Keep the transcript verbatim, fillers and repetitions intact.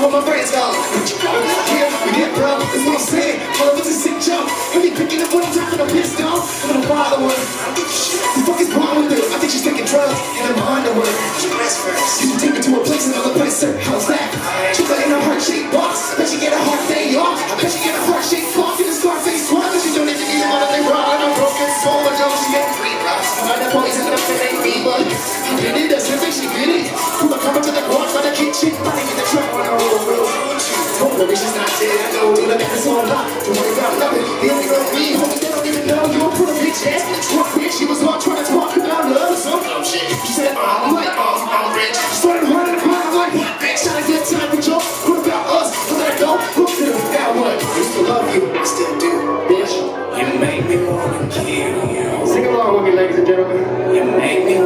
all my friends go. Yeah, we get bro, that's what I'm saying. All of us is sick joke. When you picking up one time for the pistol, I'm gonna bother one. The fuck is wrong with her? I think she's taking drugs and I'm on the way. She rest first. You should take me to a place, another place, sir. How's that? She's letting her heart shake box. I bet she get a heart day off. I bet she get a heart shake off in the Scarface squad. Cause she don't even need one of them raw. I'm a broken soul, but no, she get free blocks. I'm the poison up and ain't me, but I get it, doesn't think she get it. Who the cover to the garage by the kitchen, body in the truck on her road, road. Don't worry, she's not dead. I know you look at this whole lot. Don't worry about nothing. They only know me, homie, they don't even know you. Put a bitch ass in the truck, bitch. She was all trying to talk about love or some dumb shit. She said, oh, I'm like, oh, I'm rich. Started running around, I'm like, what, bitch? Not a good time for joke. What about us? Let her go. Who could have got what? I used to love you. I still do, bitch. You made